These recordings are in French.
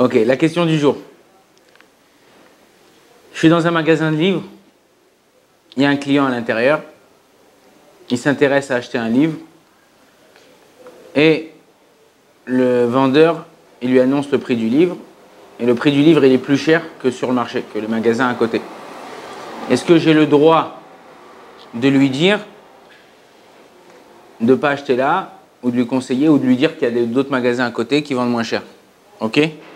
Ok, la question du jour. Je suis dans un magasin de livres. Il y a un client à l'intérieur. Il s'intéresse à acheter un livre. Et le vendeur, il lui annonce le prix du livre. Et le prix du livre, il est plus cher que sur le marché, que le magasin à côté. Est-ce que j'ai le droit de lui dire de ne pas acheter là, ou de lui conseiller, ou de lui dire qu'il y a d'autres magasins à côté qui vendent moins cher? Ok?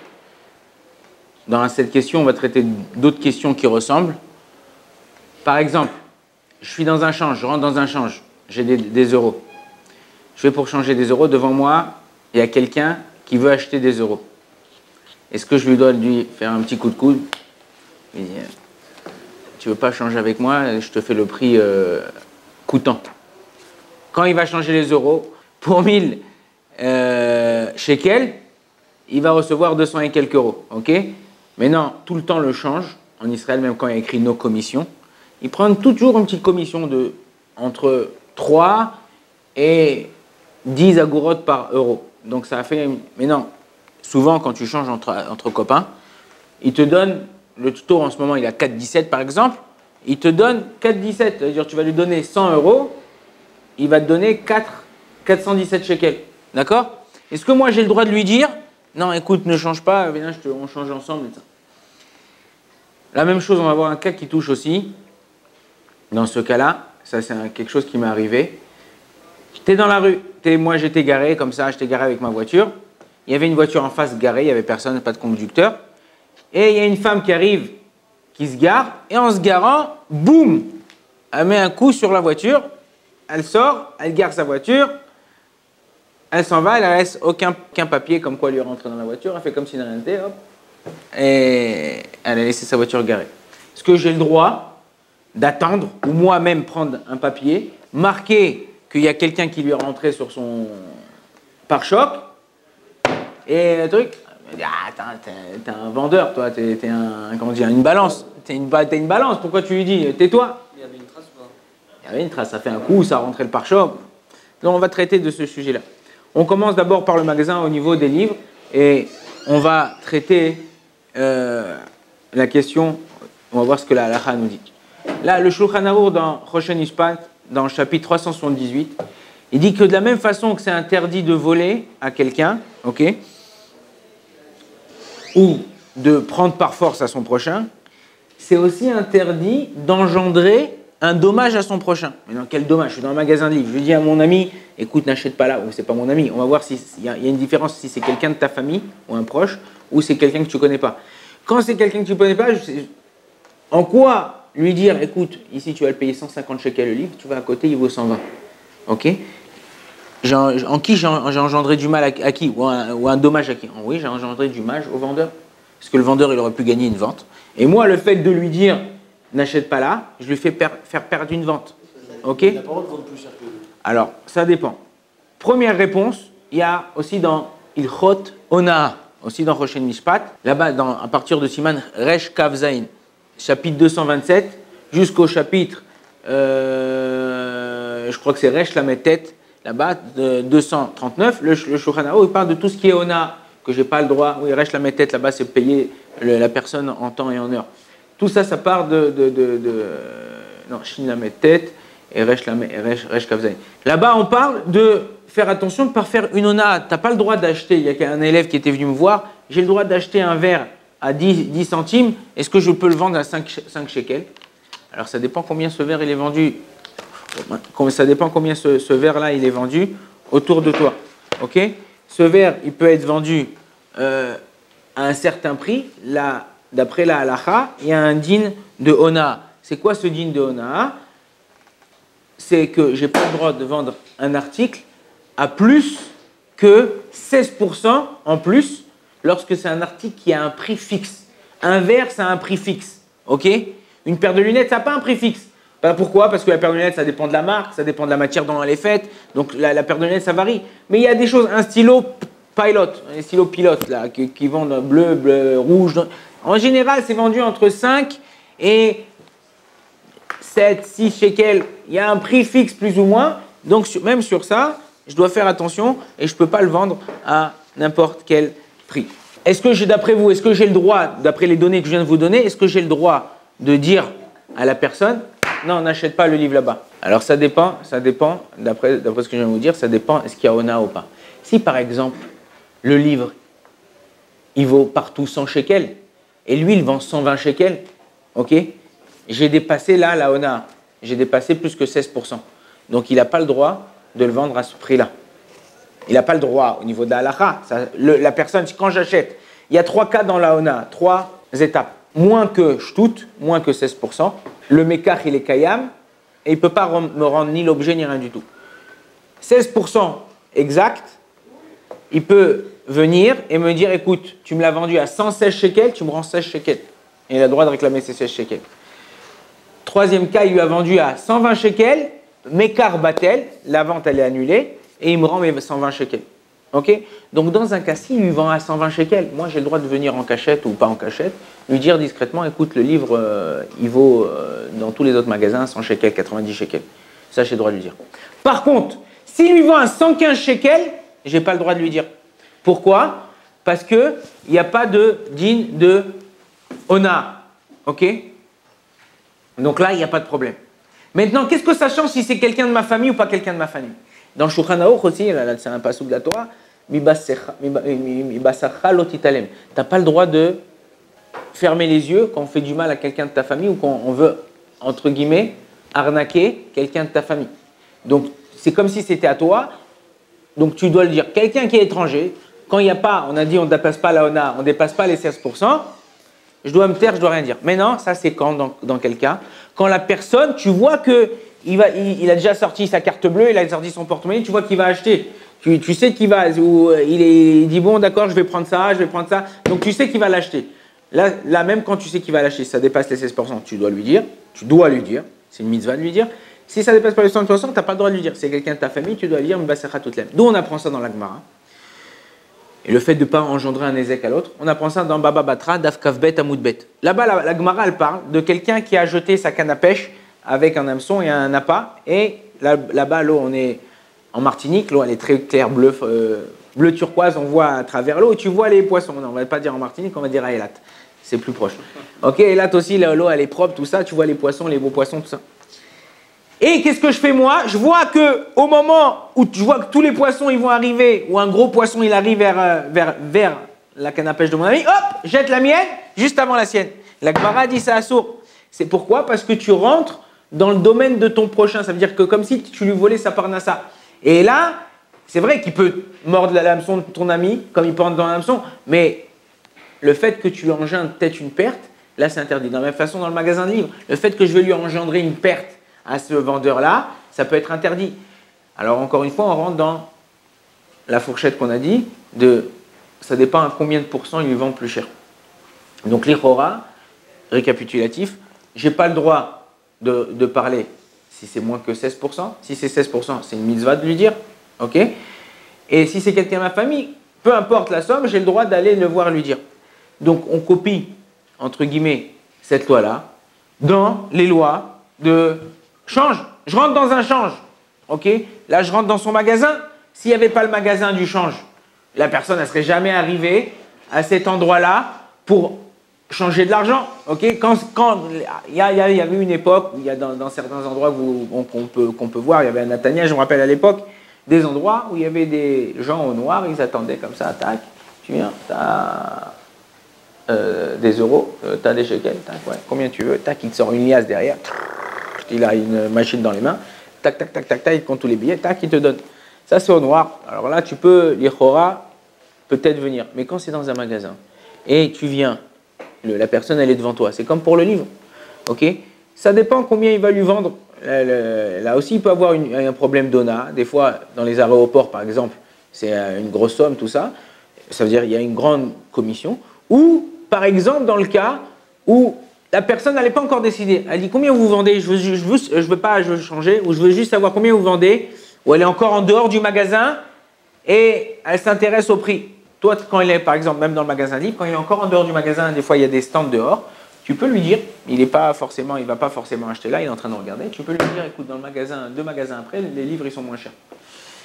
Dans cette question, on va traiter d'autres questions qui ressemblent. Par exemple, je suis dans un change, je rentre dans un change, j'ai des euros. Je vais pour changer des euros, devant moi, il y a quelqu'un qui veut acheter des euros. Est-ce que je lui dois lui faire un petit coup de coude? Il dit, tu veux pas changer avec moi, je te fais le prix coûtant. Quand il va changer les euros, pour 1000 shekels, il va recevoir 200 et quelques euros. Ok? Mais non, tout le temps le change. En Israël, même quand il y a écrit nos commissions, ils prennent toujours une petite commission de entre 3 et 10 agourotes par euro. Donc ça fait. Mais non, souvent quand tu changes entre copains, ils te donnent, le taux en ce moment il est à 4,17 par exemple, il te donne 4,17. C'est-à-dire tu vas lui donner 100 euros, il va te donner 417 shekels. D'accord? Est-ce que moi j'ai le droit de lui dire non, écoute, ne change pas, viens, on change ensemble. Et ça. La même chose, on va voir un cas qui touche aussi. Dans ce cas-là, ça c'est quelque chose qui m'est arrivé. J'étais dans la rue, moi j'étais garé comme ça, j'étais garé avec ma voiture. Il y avait une voiture en face garée, il n'y avait personne, pas de conducteur. Et il y a une femme qui arrive, qui se gare, et en se garant, boum, elle met un coup sur la voiture, elle sort, elle gare sa voiture. Elle s'en va, elle ne laisse aucun papier comme quoi elle lui rentre dans la voiture. Elle fait comme si de rien n'était, hop. Et elle a laissé sa voiture garée. Est-ce que j'ai le droit d'attendre ou moi-même prendre un papier, marquer qu'il y a quelqu'un qui lui est rentré sur son pare-choc et le truc, elle me dit, ah, t'es un vendeur, toi, t'es un, comment dire, une balance. T'es une balance, pourquoi tu lui dis, tais-toi? Il y avait une trace ou pas? Il y avait une trace, ça fait un coup, ça a rentré le pare-choc. Donc on va traiter de ce sujet-là. On commence d'abord par le magasin au niveau des livres et on va traiter la question, on va voir ce que la halakha nous dit. Là, le Shulchan Arour dans Choshen Mishpat, dans le chapitre 378, il dit que de la même façon que c'est interdit de voler à quelqu'un, ok, ou de prendre par force à son prochain, c'est aussi interdit d'engendrer un dommage à son prochain. Mais dans quel dommage? Je suis dans un magasin de livres. Je dis à mon ami, écoute, n'achète pas là, ou c'est pas mon ami. On va voir s'il y a une différence, si c'est quelqu'un de ta famille, ou un proche, ou c'est quelqu'un que tu connais pas. Quand c'est quelqu'un que tu connais pas, en quoi lui dire, écoute, ici tu vas le payer 150 shekels le livre, tu vas à côté, il vaut 120. Ok? En qui j'ai engendré du mal à qui? Ou un dommage à qui? Oui, j'ai engendré du mal au vendeur. Parce que le vendeur, il aurait pu gagner une vente. Et moi, le fait de lui dire, n'achète pas là, je lui fais faire perdre une vente. Ok? Il n'a pas le droit de vendre plus cher que lui. Alors, ça dépend. Première réponse, il y a aussi dans Ilchot Onaa, aussi dans Choshen Mishpat, là-bas, à partir de Siman Resh Kav Zain, chapitre 227, jusqu'au chapitre, je crois que c'est Resh Lamed Tet, là-bas, 239, le Shulchan Arour, il parle de tout ce qui est Onaa, que je n'ai pas le droit. Oui, Resh Lamed Tet, là-bas, c'est payer la personne en temps et en heure. Tout ça, ça part non, Shin Lamed Tet et Resh Kav Zain. Là-bas, on parle de faire attention de ne pas faire une ona. Tu n'as pas le droit d'acheter. Il y a un élève qui était venu me voir. J'ai le droit d'acheter un verre à 10 centimes. Est-ce que je peux le vendre à 5 shekels? Alors, ça dépend combien ce verre il est vendu. Ça dépend combien ce verre-là il est vendu autour de toi. Ok? Ce verre, il peut être vendu à un certain prix. Là, d'après la halakha, il y a un din de ona. C'est quoi ce din de ona? C'est que je n'ai pas le droit de vendre un article à plus que 16% en plus lorsque c'est un article qui a un prix fixe. Un verre, ça a un prix fixe. Ok? Une paire de lunettes, ça n'a pas un prix fixe. Pourquoi? Parce que la paire de lunettes, ça dépend de la marque, ça dépend de la matière dont elle est faite. Donc la paire de lunettes, ça varie. Mais il y a des choses, un stylo pilote, un stylo pilote là, qui vendent bleu, rouge. En général, c'est vendu entre 5 et 7, 6 shekels. Il y a un prix fixe plus ou moins. Donc même sur ça, je dois faire attention et je ne peux pas le vendre à n'importe quel prix. est-ce que j'ai, d'après vous, est-ce que j'ai le droit, d'après les données que je viens de vous donner, est-ce que j'ai le droit de dire à la personne, non, n'achète pas le livre là-bas? Alors ça dépend, d'après ce que je viens de vous dire, ça dépend, est-ce qu'il y a Ona ou pas. Si par exemple, le livre, il vaut partout 100 shekels, et lui, il vend 120 shekels, ok? J'ai dépassé là la Ona, j'ai dépassé plus que 16%. Donc il n'a pas le droit de le vendre à ce prix-là. Il n'a pas le droit au niveau de la halakha. La personne, quand j'achète, il y a 3 cas dans la Ona, 3 étapes. Moins que shtout, moins que 16%. Le mekach, il est kayam, et il ne peut pas me rendre ni l'objet ni rien du tout. 16% exact, il peut venir et me dire, écoute, tu me l'as vendu à 116 shekels, tu me rends 16 shekels. Et il a le droit de réclamer ces 16 shekels. Troisième cas, il lui a vendu à 120 shekels, mekar batel, la vente elle est annulée, et il me rend mes 120 shekels. Ok? Donc dans un cas, s'il lui vend à 120 shekels, moi j'ai le droit de venir en cachette ou pas en cachette, lui dire discrètement, écoute, le livre, il vaut dans tous les autres magasins 100 shekels, 90 shekels. Ça, j'ai le droit de lui dire. Par contre, s'il lui vend à 115 shekels, j'ai pas le droit de lui dire. Pourquoi? Parce qu'il n'y a pas de din de ona. Ok? Donc là, il n'y a pas de problème. Maintenant, qu'est-ce que ça change si c'est quelqu'un de ma famille ou pas quelqu'un de ma famille? Dans Shulchan Aruch aussi, là, c'est un passouk de la Torah, Mibasacha lo titalem. Tu n'as pas le droit de fermer les yeux quand on fait du mal à quelqu'un de ta famille ou quand on veut, entre guillemets, arnaquer quelqu'un de ta famille. Donc, c'est comme si c'était à toi. Donc, tu dois le dire. Quelqu'un qui est étranger, quand il n'y a pas, on a dit on ne dépasse pas la ONA, on ne dépasse pas les 16%, je dois me taire, je ne dois rien dire. Mais non, ça c'est quand, dans quel cas? Quand la personne, tu vois qu'il a déjà sorti sa carte bleue, il a sorti son porte-monnaie, tu vois qu'il va acheter. Tu sais qu'il va, il dit bon d'accord, je vais prendre ça. Donc tu sais qu'il va l'acheter. Là même quand tu sais qu'il va l'acheter, ça dépasse les 16%, tu dois lui dire, c'est une mitzvah de lui dire. Si ça dépasse pas les 16%, tu n'as pas le droit de lui dire. C'est quelqu'un de ta famille, tu dois lui dire M'basecha toutlem. D'où on apprend ça dans la Gemara. Et le fait de ne pas engendrer un ézek à l'autre, on apprend ça dans Baba Batra, Daf Kavbet Amoudbet. Là-bas, la Gemara, elle parle de quelqu'un qui a jeté sa canne à pêche avec un hameçon et un appât. Et là-bas, l'eau, on est en Martinique, l'eau, elle est très claire, bleu turquoise, on voit à travers l'eau et tu vois les poissons. Non, on ne va pas dire en Martinique, on va dire à Eilat. C'est plus proche. Ok, Eilat aussi, l'eau, elle est propre, tout ça, tu vois les poissons, les beaux poissons, tout ça. Et qu'est-ce que je fais moi? Je vois qu'au moment où je vois que tous les poissons ils vont arriver, ou un gros poisson il arrive vers la canne à pêche de mon ami, hop, jette la mienne juste avant la sienne. La Gemara dit ça à sourd. C'est pourquoi? Parce que tu rentres dans le domaine de ton prochain. Ça veut dire que comme si tu lui volais sa parnassa. Et là, c'est vrai qu'il peut mordre l'hameçon de ton ami, comme il peut rentrer dans l'hameçon, mais le fait que tu lui engendres peut-être une perte, là c'est interdit. De la même façon dans le magasin de livres, le fait que je vais lui engendrer une perte à ce vendeur-là, ça peut être interdit. Alors encore une fois, on rentre dans la fourchette qu'on a dit, ça dépend à combien de pourcents il lui vend plus cher. Donc l'Ichora, récapitulatif, je n'ai pas le droit de parler si c'est moins que 16%. Si c'est 16%, c'est une mitzvah de lui dire. Ok. Et si c'est quelqu'un de ma famille, peu importe la somme, j'ai le droit d'aller le voir lui dire. Donc on copie, entre guillemets, cette loi-là dans les lois de change. Je rentre dans un change. Ok. Là, je rentre dans son magasin. S'il n'y avait pas le magasin du change, la personne ne serait jamais arrivée à cet endroit-là pour changer de l'argent. Ok. Quand il y avait une époque où il y a dans certains endroits qu'on peut voir, il y avait à Natania, je me rappelle à l'époque, des endroits où il y avait des gens au noir, ils attendaient comme ça, tac, tu viens, t'as des euros, t'as des shekels, tac, ouais, combien tu veux, tac, il te sort une liasse derrière. Il a une machine dans les mains, tac, tac, tac, tac, tac, il compte tous les billets, tac, il te donne. Ça, c'est au noir. Alors là, tu peux, l'Ichora, peut-être venir. Mais quand c'est dans un magasin, et tu viens, la personne, elle est devant toi, c'est comme pour le livre. Ok. Ça dépend combien il va lui vendre. Là aussi, il peut avoir un problème d'ONA. Des fois, dans les aéroports, par exemple, c'est une grosse somme, tout ça. Ça veut dire qu'il y a une grande commission. Ou, par exemple, dans le cas où la personne n'allait pas encore décider. Elle dit combien vous vendez, je veux changer, ou je veux juste savoir combien vous vendez, ou elle est encore en dehors du magasin et elle s'intéresse au prix. Toi, quand il est, par exemple, même dans le magasin libre, quand il est encore en dehors du magasin, des fois il y a des stands dehors, tu peux lui dire, il va pas forcément acheter là, il est en train de regarder, tu peux lui dire, écoute, dans le magasin, 2 magasins après, les livres ils sont moins chers.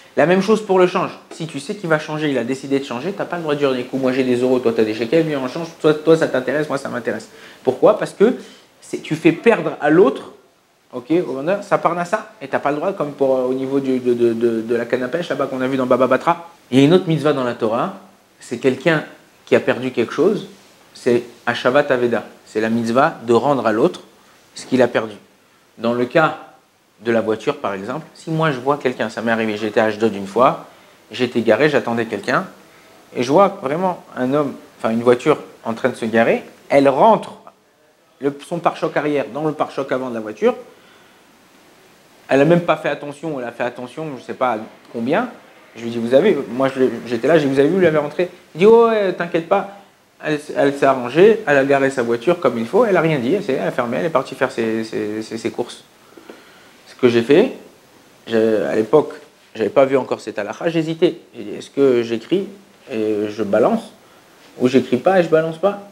La même chose pour le change. Si tu sais qu'il va changer, il a décidé de changer, tu n'as pas le droit de dire écoute, moi j'ai des euros, toi tu as des shekels, lui en change, toi ça t'intéresse, moi ça m'intéresse. Pourquoi? Parce que tu fais perdre à l'autre, ok, au vendeur, sa parnassa, et tu n'as pas le droit, comme au niveau de la canne à pêche là-bas qu'on a vu dans Baba Batra. Il y a une autre mitzvah dans la Torah, c'est quelqu'un qui a perdu quelque chose, c'est Hashavat Aveda. C'est la mitzvah de rendre à l'autre ce qu'il a perdu. Dans le cas de la voiture, par exemple, si moi je vois quelqu'un, ça m'est arrivé, j'étais à Ashdod une fois, j'étais garé, j'attendais quelqu'un, et je vois vraiment un homme, enfin une voiture en train de se garer, elle rentre son pare-choc arrière dans le pare-choc avant de la voiture, elle n'a même pas fait attention, elle a fait attention, je ne sais pas combien, je lui dis, vous avez, moi j'étais là, j'ai dit, vous avez vu, vous l'avez rentré, il dit, oh ouais, t'inquiète pas, elle s'est arrangée, elle a garé sa voiture comme il faut, elle n'a rien dit, elle a fermé, elle est partie faire ses courses. Ce que j'ai fait, à l'époque, je n'avais pas vu encore cette halakha, j'hésitais. J'ai dit, est-ce que j'écris et je balance, ou j'écris pas et je balance pas?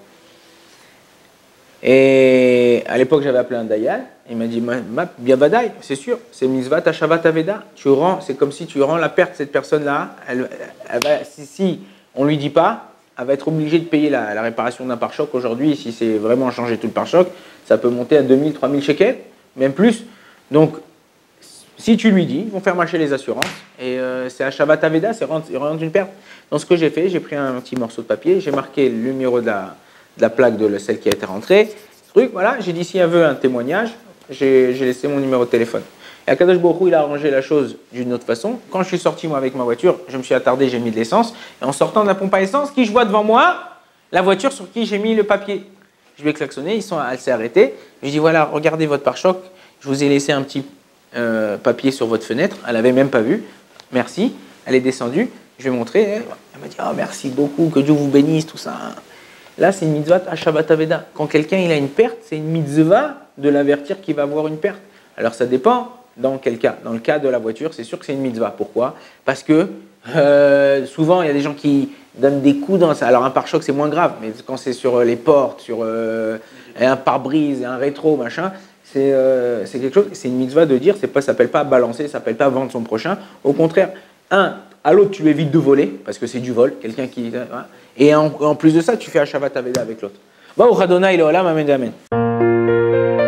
Et à l'époque, j'avais appelé un dayan, il m'a dit, biavadaï, c'est sûr, c'est mitzvah tashavat aveda, c'est comme si tu rends la perte de cette personne-là, si on ne lui dit pas, elle va être obligée de payer la réparation d'un pare-choc aujourd'hui. Si c'est vraiment changer tout le pare-choc, ça peut monter à 2000, 3000 shekels, même plus. Donc, si tu lui dis, ils vont faire marcher les assurances. Et c'est à Shabbat Aveda, c'est rendre une perte. Donc, ce que j'ai fait, j'ai pris un petit morceau de papier, j'ai marqué le numéro de la plaque de celle qui a été rentrée. Voilà, j'ai dit, si elle veut un témoignage, j'ai laissé mon numéro de téléphone. Et Akadosh Baruch Hu, il a arrangé la chose d'une autre façon. Quand je suis sorti, moi, avec ma voiture, je me suis attardé, j'ai mis de l'essence. Et en sortant de la pompe à essence, qui je vois devant moi? La voiture sur qui j'ai mis le papier. Je lui ai klaxonné, elle s'est arrêtée. Je lui ai dit, voilà, regardez votre pare-choc. Je vous ai laissé un petit papier sur votre fenêtre. Elle n'avait même pas vu. Merci. Elle est descendue. Je lui ai montré. Elle m'a dit, oh, merci beaucoup, que Dieu vous bénisse, tout ça. Là, c'est une mitzvah à Shabbat Aveda. Quand quelqu'un il a une perte, c'est une mitzvah de l'avertir qu'il va avoir une perte. Alors, ça dépend. Dans quel cas? Dans le cas de la voiture, c'est sûr que c'est une mitzvah. Pourquoi? Parce que souvent, il y a des gens qui donnent des coups dans ça. Alors, un pare-choc, c'est moins grave, mais quand c'est sur les portes, sur un pare-brise, un rétro, machin, c'est quelque chose. C'est une mitzvah de dire, ça s'appelle pas balancer, ça s'appelle pas vendre son prochain. Au contraire, à l'autre, tu lui évites de voler, parce que c'est du vol, quelqu'un qui. Et en plus de ça, tu fais un Shabbat Aveda avec l'autre. Baruch Adonai Leolam, amen, amen.